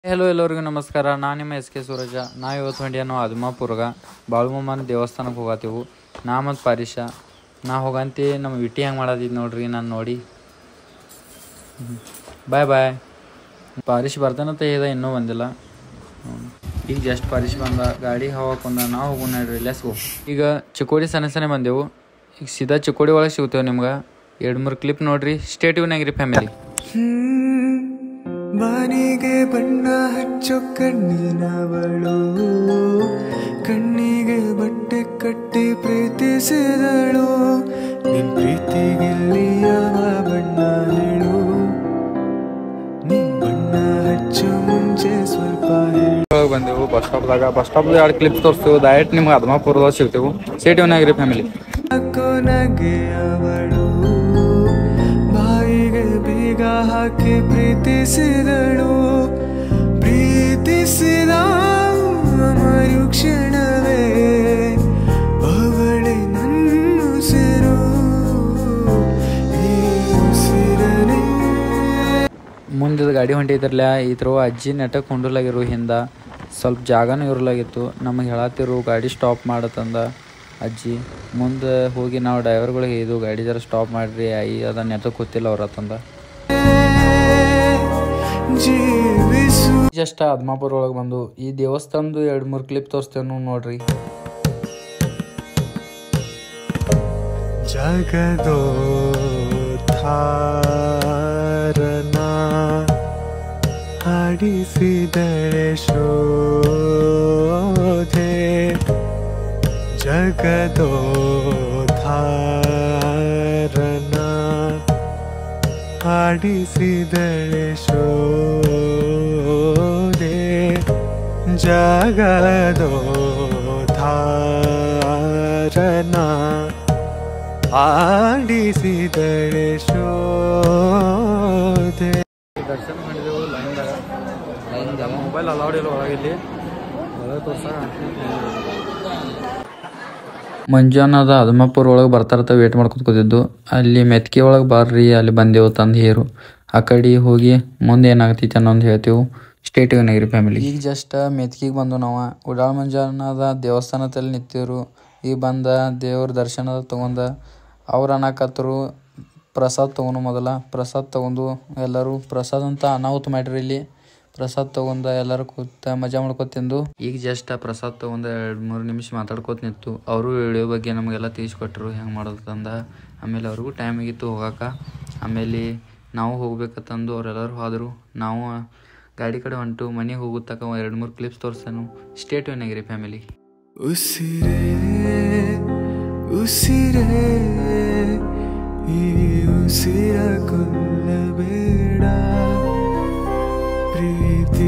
Hello ಎಲ್ಲರಿಗೂ ನಮಸ್ಕಾರ. ನಾನು ನಿಮ್ಮ ಎಸ್ ಕೆ ಸೂರಜ. ನಾವು ಇವತ್ತು ಹೊಂಡಿಯನ್ನು ಆದ್ಮಾಪುರ್ಗೆ ಬಾಳುಮಮ್ಮನ ದೇವಸ್ಥಾನಕ್ಕೆ ಹೋಗತ್ತೀವಿ. ನಾ ಮತ್ತು ಪಾರೀಶ ನಾ ಹೋಗಂತಿ ನಮ್ಮ ವಿಟಿ ಹೆಂಗೆ ಮಾಡೋದಿದ್ದು ನೋಡ್ರಿ. ನಾನು ನೋಡಿ ಬಾಯ್ ಬಾಯ್. ಪಾರೀಶ್ ಬರ್ತಾನಂತ ಹೇಳ್ದ, ಇನ್ನೂ ಬಂದಿಲ್ಲ. ಈಗ ಜಸ್ಟ್ ಪಾರೀಶ್ ಬಂದ, ಗಾಡಿ ಹೋಗಕ್ಕೆ ನಾವು ಹೋಗೋಣ ನೋಡ್ರಿ. Let's go. ಈಗ ಚಿಕ್ಕೋಡಿ ಸಣ್ಣ ಬಂದೆವು. ಈಗ ಸೀದಾ ಚಿಕ್ಕೋಡಿ ಒಳಗೆ ಸಿಗ್ತೇವೆ. ನಿಮ್ಗೆ 2-3 ಕ್ಲಿಪ್ ನೋಡ್ರಿ. ಸ್ಟೇಟಿವ್ನಾಗ್ರಿ ಫ್ಯಾಮಿಲಿ. ಬಾನಿಗೆ ಬಣ್ಣ ಹಚ್ಚೋ ಕಣ್ಣಿನವಳು, ಕಣ್ಣಿಗೆ ಬಟ್ಟೆ ಕಟ್ಟಿ ಪ್ರೀತಿಸಿದಳು. ನಿನ್ ಪ್ರೀತಿಗಿಲ್ಲಿ ಯಾವ ಬಣ್ಣ ಹೇಳು, ನೀ ಬಣ್ಣ ಹಚ್ಚೋ ಮುಂಚೆ ಸ್ವಲ್ಪ ಹೇಳು. ಬಂದೆವು ಬಸ್ ಸ್ಟಾಪ್ದಾಗ. ಬಸ್ ಸ್ಟಾಪ್ದಾಗ 2 ಕ್ಲಿಪ್ ತೋರಿಸ್ತೇವೆ. ಡೈರೆಕ್ಟ್ ನಿಮ್ಗೆ ಆದ್ಮಾಪುರದಾಗ ಸಿಗ್ತೇವೆ. ಸ್ಟೇಟಿವ್ನಾಗ್ರಿ ಫ್ಯಾಮಿಲಿ. ನಗೆ ಅವಳು ಬಾಯಿಗೆ ಬೀಗ ಹಾಕಿ ಪ್ರೀತಿಸಿದಳು. ಪ್ರೀತಿಸಿದ ಮರುಕ್ಷಣವೇ ಅವಳೆ ನನ್ನುಸಿರು, ಈ ಉಸಿರನೇ. ಮುಂದಿದ ಗಾಡಿ ಹೊಂಟಿದ್ರಲ್ಲ, ಈ ಥರ ಅಜ್ಜಿ ನೆಟ್ಟಕ್ಕೆ ಹೊಂಡಲಾಗಿರು. ಹಿಂದೆ ಸ್ವಲ್ಪ ಜಾಗನೂ ಇರಲಾಗಿತ್ತು. ನಮಗೆ ಹೇಳತ್ತಿರು ಗಾಡಿ ಸ್ಟಾಪ್ ಮಾಡತ್ತಂದ ಅಜ್ಜಿ. ಮುಂದೆ ಹೋಗಿ ನಾವು ಡ್ರೈವರ್ಗಳಿಗೆ ಇದು ಗಾಡಿ ಜರ ಸ್ಟಾಪ್ ಮಾಡಿರಿ, ಅದ ನೆಟ್ಟಕ್ಕೆ ಗೊತ್ತಿಲ್ಲ ಅವ್ರ ತಂದ. ಜಸ್ಟ್ ಆದ್ಮಾಪುರ ಒಳಗೆ ಬಂದು ಈ ದೇವಸ್ಥಾನದ 2-3 ಕ್ಲಿಪ್ ತೋರಿಸ್ತೇವೆ ನೋಡ್ರಿ. ಜಗದೋದ್ಧಾರನ ಹಾಡಿಸಿದಳೆ ಶೋಧೆ, ಜಗದೋದ್ಧಾರನ ಹಾಡಿಸಿದಳೆ ಶೋಧೆ, ಜಗದೋದ್ಧಾರನ ಆಡಿಸಿದಳೆ ಶೋಧೆ. ದರ್ಶನ ಮಾಡಿದೆವು ಲೈನ್ದಾಗ. ಮೊಬೈಲ್ ಅಲೌಡ್ ಇಲ್ಲ ಒಳಗಿಲ್ಲಿ, ಒಳಗೆ ತೋರ್ಸಾಗ. ಮಂಜಾನದ ಆದ್ಮಾಪುರ ಒಳಗೆ ಬರ್ತಾರತ್ತ ವೇಟ್ ಮಾಡ್ಕೊತ ಕೂತಿದ್ದು. ಅಲ್ಲಿ ಮೆತ್ಕಿ ಒಳಗೆ ಬರ್ರಿ, ಅಲ್ಲಿ ಬಂದೆವು ತಂದು ಹೇರು. ಆ ಕಡೆ ಹೋಗಿ ಮುಂದೆ ಏನಾಗ್ತೈತೆ ಅನ್ನೊಂದು ಹೇಳ್ತೇವೆ. ಸ್ಟೇಟಿವ್ನಾಗ್ರಿ ಫ್ಯಾಮಿಲಿ. ಈಗ ಜಸ್ಟ್ ಮೆತ್ಕಿಗೆ ಬಂದು ನಾವು ಉಡಾಳ ಮಂಜಾನದ ದೇವಸ್ಥಾನದಲ್ಲಿ ನಿಂತಿರು. ಈಗ ಬಂದ ದೇವ್ರ ದರ್ಶನ ತೊಗೊಂಡ ಅವ್ರು ಅನ್ನಕತ್ತರು ಪ್ರಸಾದ ತೊಗೊಂಡು. ಮೊದಲ ಪ್ರಸಾದ ತೊಗೊಂಡು ಎಲ್ಲರೂ ಪ್ರಸಾದ ಅಂತ ಅನಾಹುತ ಮಾಡ್ರಿ. ಇಲ್ಲಿ ಪ್ರಸಾದ ತೊಗೊಂಡ ಎಲ್ಲರೂ ಕೂತ ಮಜಾ ಮಾಡ್ಕೊತ ತಿಂದು. ಈಗ ಜಸ್ಟ್ ಪ್ರಸಾದ ತೊಗೊಂಡು 2-3 ನಿಮಿಷ ಮಾತಾಡ್ಕೋತ ನಿಂತು. ಅವರು ವಿಡಿಯೋ ಬಗ್ಗೆ ನಮಗೆಲ್ಲ ತಿಳಿಸ್ಕೊಟ್ರು ಹೆಂಗೆ ಮಾಡೋದು ತಂದ. ಆಮೇಲೆ ಅವ್ರಿಗೂ ಟೈಮ್ ಆಗಿತ್ತು ಹೋಗಾಕ. ಆಮೇಲೆ ನಾವು ಹೋಗ್ಬೇಕಂತಂದು ಅವರೆಲ್ಲರೂ ಹೋದರು. ನಾವು ಗಾಡಿ ಕಡೆ ಹೊಂಟು ಮನೆಗೆ ಹೋಗುತ್ತಕ 2-3 ಕ್ಲಿಪ್ಸ್ ತೋರಿಸ್ತಾನು. ಸ್ಟೇಟಿವ್ನಾಗ್ರಿ ಫ್ಯಾಮಿಲಿ. ಉಸಿರೇ ಉಸಿರೇ ಈ ಉಸಿರ ಕೊಲ್ಲಬೇಡ, ಪ್ರೀತಿ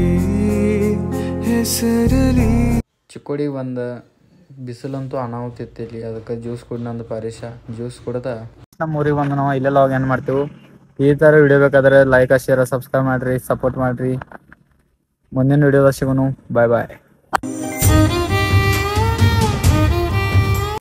ಹೆಸರಲಿ. ಚಿಕ್ಕೋಡಿಗೆ ಬಂದ ಬಿಸಿಲಂತೂ ಅನಾಹುತಿತ್ತಿಲ್ಲಿ. ಅದಕ್ಕೆ ಜ್ಯೂಸ್ ಕುಡ್ನಂದು ಪಾರೀಶ ಜ್ಯೂಸ್ ಕುಡ್ದ ನಮ್ಮ ಊರಿಗೆ ಬಂದು ನಾವು ಇಲ್ಲೆಲ್ಲ ಹೋಗಿ ಏನು ಮಾಡ್ತೇವೆ. ಈ ಥರ ವಿಡಿಯೋ ಬೇಕಾದ್ರೆ ಲೈಕ್ ಶೇರ್ ಸಬ್ಸ್ಕ್ರೈಬ್ ಮಾಡಿರಿ, ಸಪೋರ್ಟ್ ಮಾಡಿರಿ. ಮುಂದಿನ ವಿಡಿಯೋದಾಗ ಸಿಗೋನು. ಬಾಯ್ ಬಾಯ್.